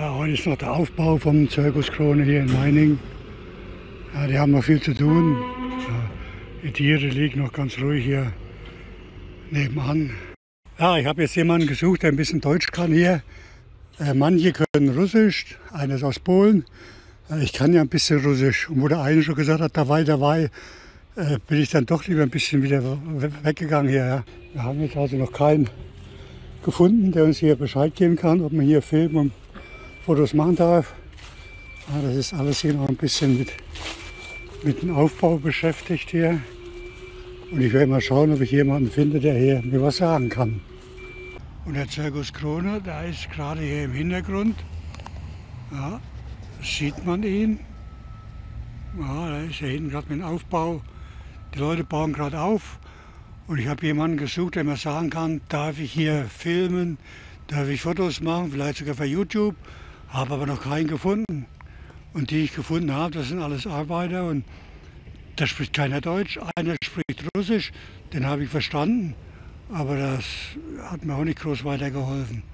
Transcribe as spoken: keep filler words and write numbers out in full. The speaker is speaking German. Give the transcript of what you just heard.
Ja, heute ist noch der Aufbau vom Zirkus Krone hier in Meiningen. Ja, die haben noch viel zu tun. Ja, die Tiere liegen noch ganz ruhig hier nebenan. Ja, ich habe jetzt jemanden gesucht, der ein bisschen Deutsch kann hier. Äh, manche können Russisch, einer ist aus Polen. Äh, ich kann ja ein bisschen Russisch. Und wo der eine schon gesagt hat, dabei, dabei, äh, bin ich dann doch lieber ein bisschen wieder weggegangen hier. Ja. Wir haben jetzt also noch keinen gefunden, der uns hier Bescheid geben kann, ob man hier filmen und Fotos machen darf. Ja, das ist alles hier noch ein bisschen mit, mit dem Aufbau beschäftigt hier. Und ich werde mal schauen, ob ich jemanden finde, der hier mir was sagen kann. Und der Zirkus Krone, der ist gerade hier im Hintergrund. Ja, sieht man ihn. Ja, da ist er hinten gerade mit dem Aufbau. Die Leute bauen gerade auf. Und ich habe jemanden gesucht, der mir sagen kann, darf ich hier filmen, darf ich Fotos machen, vielleicht sogar für YouTube. Habe aber noch keinen gefunden. Und die ich gefunden habe, das sind alles Arbeiter und da spricht keiner Deutsch. Einer spricht Russisch, den habe ich verstanden. Aber das hat mir auch nicht groß weitergeholfen.